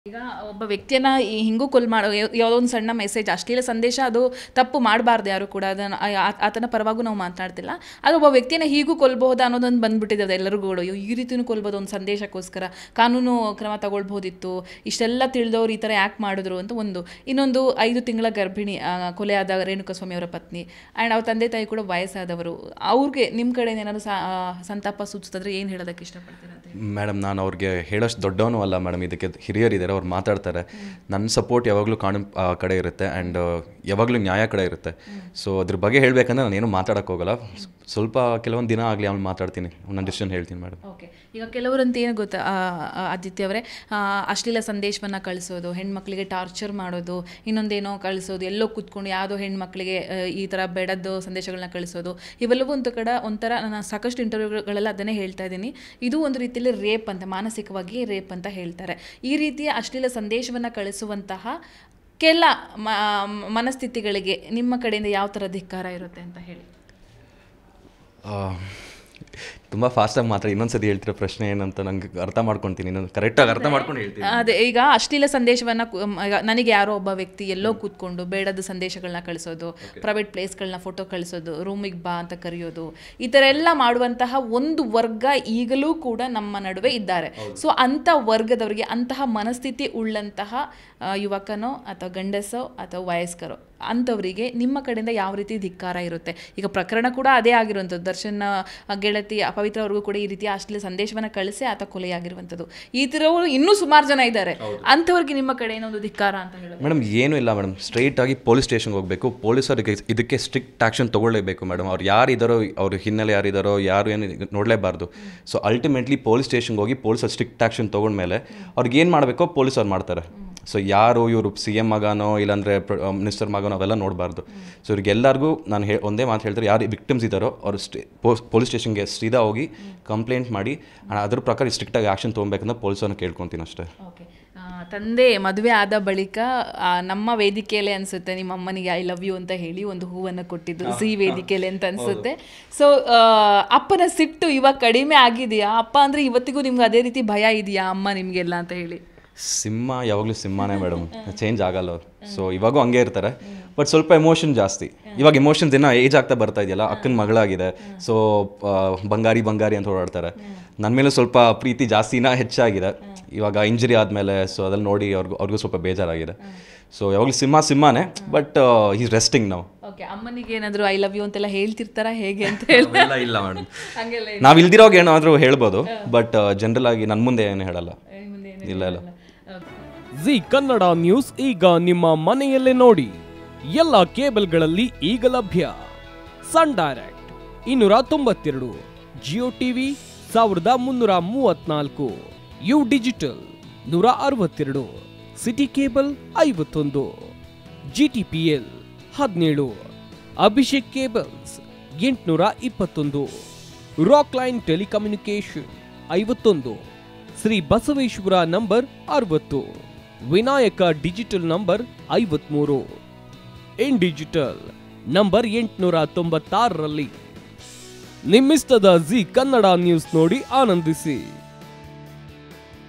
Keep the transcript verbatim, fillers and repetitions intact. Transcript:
ಈಗ ಒಬ್ಬ ವ್ಯಕ್ತಿಯನ್ನ ಈ ಹಿಂಗೂ ಕೊಲ್ ಮಾಡೋ ಯಾವುದೋ ಒಂದು ಸಣ್ಣ ಮೆಸೇಜ್ ಅಶ್ಲೀಲ ಸಂದೇಶ ಅದು ತಪ್ಪು ಮಾಡಬಾರ್ದು ಯಾರು ಕೂಡ ಅದನ್ನು ಆತನ ಪರವಾಗೂ ನಾವು ಮಾತನಾಡ್ತಿಲ್ಲ. ಅದು ಒಬ್ಬ ವ್ಯಕ್ತಿಯನ್ನು ಹೀಗೂ ಕೊಲ್ಬಹುದಾ ಅನ್ನೋದೊಂದು ಬಂದ್ಬಿಟ್ಟಿದೆ ಎಲ್ಲರಿಗೂ. ಈ ರೀತಿಯೂ ಕೊಲ್ಬೋದು ಒಂದು ಸಂದೇಶಕ್ಕೋಸ್ಕರ ಕಾನೂನು ಕ್ರಮ ತಗೊಳ್ಬೋದಿತ್ತು, ಇಷ್ಟೆಲ್ಲ ತಿಳಿದವ್ರು ಈ ಥರ ಯಾಕೆ ಮಾಡಿದ್ರು ಅಂತ ಒಂದು. ಇನ್ನೊಂದು ಐದು ತಿಂಗಳ ಗರ್ಭಿಣಿ ಕೊಲೆಯಾದ ರೇಣುಕಾಸ್ವಾಮಿ ಅವರ ಪತ್ನಿ ಆ್ಯಂಡ್ ಅವ್ರ ತಂದೆ ತಾಯಿ ಕೂಡ ವಯಸ್ಸಾದವರು. ಅವ್ರಿಗೆ ನಿಮ್ಮ ಕಡೆ ಏನಾದ್ರು ಸಂತಾಪ ಸೂಚಿಸಿದ್ರೆ ಏನು ಹೇಳೋದಕ್ಕೆ ಇಷ್ಟಪಡ್ತೀರಾ? ಮೇಡಮ್, ನಾನು ಅವ್ರಿಗೆ ಹೇಳೋಷ್ಟು ದೊಡ್ಡವನು ಅಲ್ಲ ಮೇಡಮ್, ಇದಕ್ಕೆ ಹಿರಿಯರಿದ್ದಾರೆ, ಅವ್ರು ಮಾತಾಡ್ತಾರೆ. ನನ್ನ ಸಪೋರ್ಟ್ ಯಾವಾಗಲೂ ಕಾನೂನು ಕಡೆ ಇರುತ್ತೆ ಆ್ಯಂಡ್ ಯಾವಾಗಲೂ ನ್ಯಾಯ ಕಡೆ ಇರುತ್ತೆ. ಸೊ ಅದ್ರ ಬಗ್ಗೆ ಹೇಳಬೇಕಂದ್ರೆ ನಾನೇನು ಮಾತಾಡೋಕ್ಕೆ ಹೋಗಲ್ಲ. ಸ್ವಲ್ಪ ಕೆಲವೊಂದು ದಿನ ಆಗಲಿ ಅವ್ನು ಮಾತಾಡ್ತೀನಿ, ನನ್ನ ಡಿಸಿಷನ್ ಹೇಳ್ತೀನಿ ಮೇಡಮ್. ಓಕೆ, ಈಗ ಕೆಲವರಂತ ಏನು ಗೊತ್ತಾ ಆದಿತ್ಯ ಅವರೇ, ಅಶ್ಲೀಲ ಸಂದೇಶವನ್ನು ಕಳಿಸೋದು, ಹೆಣ್ಮಕ್ಳಿಗೆ ಟಾರ್ಚರ್ ಮಾಡೋದು, ಇನ್ನೊಂದೇನೋ ಕಳಿಸೋದು, ಎಲ್ಲೋ ಕೂತ್ಕೊಂಡು ಯಾವುದೋ ಹೆಣ್ಮಕ್ಳಿಗೆ ಈ ಥರ ಬೇಡದ್ದು ಸಂದೇಶಗಳನ್ನ ಕಳಿಸೋದು, ಇವೆಲ್ಲವೂ ಒಂದು ಕಡೆ ಒಂಥರ ನಾನು ಸಾಕಷ್ಟು ಇಂಟರ್ವ್ಯೂಗಳೆಲ್ಲ ಅದನ್ನೇ ಹೇಳ್ತಾ ಇದ್ದೀನಿ. ಇದು ಒಂದು ರೀತಿಯಲ್ಲಿ ರೇಪ್ ಅಂತ, ಮಾನಸಿಕವಾಗಿ ರೇಪ್ ಅಂತ ಹೇಳ್ತಾರೆ. ಈ ರೀತಿಯ ಅಶ್ಲೀಲ ಸಂದೇಶವನ್ನು ಕಳಿಸುವಂತಹ ಕೆಲ ಮನಸ್ಥಿತಿಗಳಿಗೆ ನಿಮ್ಮ ಕಡೆಯಿಂದ ಯಾವ ಥರ ಧಿಕ್ಕಾರ ಇರುತ್ತೆ ಅಂತ ಹೇಳಿ. ತುಂಬ ಫಾಸ್ಟಾಗಿ ಮಾತ್ರ ಇನ್ನೊಂದ್ಸತಿ ಹೇಳ್ತಿರೋ ಪ್ರಶ್ನೆ ಏನಂತ ನಂಗೆ ಅರ್ಥ ಮಾಡ್ಕೊತೀನಿ, ನಾನು ಕರೆಕ್ಟಾಗಿ ಅರ್ಥ ಮಾಡ್ಕೊಂಡು ಹೇಳ್ತೀನಿ. ಅದೇ, ಈಗ ಅಶ್ಲೀಲ ಸಂದೇಶವನ್ನು ನನಗೆ ಯಾರೋ ಒಬ್ಬ ವ್ಯಕ್ತಿ ಎಲ್ಲೋ ಕೂತ್ಕೊಂಡು ಬೇಡದ ಸಂದೇಶಗಳನ್ನ ಕಳಿಸೋದು, ಪ್ರೈವೇಟ್ ಪ್ಲೇಸ್ಗಳನ್ನ ಫೋಟೋ ಕಳಿಸೋದು, ರೂಮಿಗೆ ಬಾ ಅಂತ ಕರೆಯೋದು, ಈ ಥರ ಎಲ್ಲ ಮಾಡುವಂತಹ ಒಂದು ವರ್ಗ ಈಗಲೂ ಕೂಡ ನಮ್ಮ ನಡುವೆ ಇದ್ದಾರೆ. ಸೊ ಅಂಥ ವರ್ಗದವರಿಗೆ, ಅಂತಹ ಮನಸ್ಥಿತಿ ಉಳ್ಳಂತಹ ಯುವಕನೋ ಅಥವಾ ಗಂಡಸೋ ಅಥವಾ ವಯಸ್ಕರೋ ಅಂಥವರಿಗೆ ನಿಮ್ಮ ಕಡೆಯಿಂದ ಯಾವ ರೀತಿ ಧಿಕ್ಕಾರ ಇರುತ್ತೆ? ಈಗ ಪ್ರಕರಣ ಕೂಡ ಅದೇ ಆಗಿರುವಂಥದ್ದು. ದರ್ಶನ್ ಗೆಳತಿ ಅಪವಿತ್ರ ಅವ್ರಿಗೂ ಕೂಡ ಈ ರೀತಿಯ ಅಶ್ಲೀಲ ಸಂದೇಶವನ್ನು ಕಳಿಸಿ ಆತ ಕೊಲೆಯಾಗಿರುವಂಥದ್ದು. ಈ ಥರವರು ಇನ್ನೂ ಸುಮಾರು ಜನ ಇದ್ದಾರೆ. ಅಂಥವ್ರಿಗೆ ನಿಮ್ಮ ಕಡೆ ಏನೊಂದು ಧಿಕ್ಕಾರ ಅಂತ ಹೇಳೋದು? ಮೇಡಮ್, ಏನೂ ಇಲ್ಲ ಮೇಡಮ್, ಸ್ಟ್ರೈಟ್ ಆಗಿ ಪೊಲೀಸ್ ಸ್ಟೇಷನ್ಗೆ ಹೋಗಬೇಕು. ಪೊಲೀಸರಿಗೆ ಇದಕ್ಕೆ ಸ್ಟ್ರಿಕ್ಟ್ ಆ್ಯಕ್ಷನ್ ತೊಗೊಳ್ಳೇಬೇಕು ಮೇಡಮ್. ಅವ್ರು ಯಾರಿದ್ದಾರೋ, ಅವ್ರ ಹಿನ್ನೆಲೆ ಯಾರಿದ್ದಾರೋ, ಯಾರು ಏನು ನೋಡಲೇಬಾರ್ದು. ಸೊ ಅಲ್ಟಿಮೇಟ್ಲಿ ಪೊಲೀಸ್ ಸ್ಟೇಷನ್ಗೆ ಹೋಗಿ ಪೊಲೀಸರು ಸ್ಟ್ರಿಕ್ಟ್ ಆ್ಯಕ್ಷನ್ ತೊಗೊಂಡ್ಮೇಲೆ ಅವ್ರಿಗೆ ಏನು ಮಾಡಬೇಕೋ ಪೊಲೀಸವ್ರು ಮಾಡ್ತಾರೆ. ಸೊ ಯಾರು ಇವರು ಸಿ ಎಮ್ ಮಗನೋ ಇಲ್ಲಾಂದರೆ ಮಿನಿಸ್ಟರ್ ಮಗನೋ ಅವೆಲ್ಲ ನೋಡಬಾರ್ದು. ಸೊ ಇವ್ರಿಗೆಲ್ಲರಿಗೂ ನಾನು ಹೇ ಒಂದೇ ಮಾತು ಹೇಳ್ತಾರೆ, ಯಾರು ವಿಕ್ಟಿಮ್ಸ್ ಇದ್ದಾರೋ ಅವರು ಸ್ಟೇ ಪೊಲೀಸ್ ಸ್ಟೇಷನ್ಗೆ ಸೀದಾ ಹೋಗಿ ಕಂಪ್ಲೇಂಟ್ ಮಾಡಿ ಅದ್ರ ಪ್ರಕಾರ ಸ್ಟ್ರಿಕ್ಟಾಗಿ ಆ್ಯಕ್ಷನ್ ತೊಗೊಬೇಕಂತ ಪೊಲೀಸರನ್ನ ಕೇಳ್ಕೊತೀನಿ ಅಷ್ಟೇ. ಓಕೆ, ತಂದೆ ಮದುವೆ ಆದ ಬಳಿಕ ನಮ್ಮ ವೇದಿಕೆಯಲ್ಲೇ ಅನಿಸುತ್ತೆ ನಿಮ್ಮ ಅಮ್ಮನಿಗೆ ಐ ಲವ್ ಯು ಅಂತ ಹೇಳಿ ಒಂದು ಹೂವನ್ನು ಕೊಟ್ಟಿದ್ದು ಸಿ ವೇದಿಕೆಯಲ್ಲಿ ಅಂತ ಅನಿಸುತ್ತೆ. ಸೊ ಅಪ್ಪನ ಸಿಟ್ಟು ಇವಾಗ ಕಡಿಮೆ ಆಗಿದೆಯಾ? ಅಪ್ಪ ಅಂದರೆ ಇವತ್ತಿಗೂ ನಿಮ್ಗೆ ಅದೇ ರೀತಿ ಭಯ ಇದೆಯಾ ಅಮ್ಮ ನಿಮಗೆಲ್ಲ ಅಂತ ಹೇಳಿ? ಸಿಂಹ ಯಾವಾಗಲೂ ಸಿಂಹನೇ ಮೇಡಮ್, ಚೇಂಜ್ ಆಗಲ್ಲ ಅವ್ರು. ಸೊ ಇವಾಗೂ ಹಂಗೆ ಇರ್ತಾರೆ, ಬಟ್ ಸ್ವಲ್ಪ ಎಮೋಷನ್ ಜಾಸ್ತಿ. ಇವಾಗ ಎಮೋಷನ್ಸ್ ಏನೋ ಏಜ್ ಆಗ್ತಾ ಬರ್ತಾ ಇದೆಯಲ್ಲ, ಅಕ್ಕನ ಮಗಳಾಗಿದೆ, ಸೊ ಬಂಗಾರಿ ಬಂಗಾರಿ ಅಂತ ಓಡಾಡ್ತಾರೆ. ನನ್ನ ಮೇಲೂ ಸ್ವಲ್ಪ ಪ್ರೀತಿ ಜಾಸ್ತಿನ ಹೆಚ್ಚಾಗಿದೆ ಇವಾಗ ಇಂಜರಿ ಆದಮೇಲೆ. ಸೊ ಅದನ್ನು ನೋಡಿ ಅವ್ರಿಗೂ ಅವ್ರಿಗೂ ಸ್ವಲ್ಪ ಬೇಜಾರಾಗಿದೆ. ಸೊ ಯಾವಾಗಲೂ ಸಿಂಹ ಸಿಂಹನೇ, ಬಟ್ ಈಸ್ ರೆಸ್ಟಿಂಗ್ ನಾವು. ಓಕೆ, ಅಮ್ಮನಿಗೆ ಏನಾದರೂ ಐ ಲವ್ ಯು ಅಂತೆಲ್ಲ ಹೇಳ್ತಿರ್ತಾರ ಹೇಗೆ ಅಂತ ಹೇಳಿ? ಇಲ್ಲ ಮೇಡಮ್, ನಾವು ಇಲ್ದಿರೋವಾಗ ಏನಾದರೂ ಹೇಳ್ಬೋದು, ಬಟ್ ಜನರಲ್ ಆಗಿ ನನ್ನ ಮುಂದೆ ಏನು ಹೇಳಲ್ಲ. ಇಲ್ಲ ಇಲ್ಲ. ಜಿ ಕನ್ನಡ ನ್ಯೂಸ್ ಈಗ ನಿಮ್ಮ ಮನೆಯಲ್ಲೇ ನೋಡಿ. ಎಲ್ಲ ಕೇಬಲ್ಗಳಲ್ಲಿ ಈಗ ಲಭ್ಯ. ಸನ್ ಡೈರೆಕ್ಟ್ ಇನ್ನೂರ ತೊಂಬತ್ತೆರಡು, ಜಿಯೋ ಟಿವಿ ಸಾವಿರದ ಮುನ್ನೂರ ಮೂವತ್ನಾಲ್ಕು, ಯು ಡಿಜಿಟಲ್ ನೂರ ಅರವತ್ತೆರಡು, ಸಿಟಿ ಕೇಬಲ್ ಐವತ್ತೊಂದು, ಜಿ ಟಿ ಪಿ ಎಲ್ ಹದಿನೇಳು, ಅಭಿಷೇಕ್ ಕೇಬಲ್ಸ್ ಎಂಟುನೂರ ಇಪ್ಪತ್ತೊಂದು, ರಾಕ್ ಲೈನ್ ಟೆಲಿಕಮ್ಯುನಿಕೇಶನ್ ಐವತ್ತೊಂದು, ಶ್ರೀ ಬಸವೇಶ್ವರ ನಂಬರ್ ಅರವತ್ತು, ವಿನಾಯಕ ಡಿಜಿಟಲ್ ನಂಬರ್ ಐವತ್ಮೂರು, ಇನ್ ಡಿಜಿಟಲ್ ನಂಬರ್ ಎಂಟುನೂರ ತೊಂಬತ್ತಾರರಲ್ಲಿ. ನಿಮ್ಮಿಸ್ತದ ಜಿ ಕನ್ನಡ ನ್ಯೂಸ್ ನೋಡಿ ಆನಂದಿಸಿ.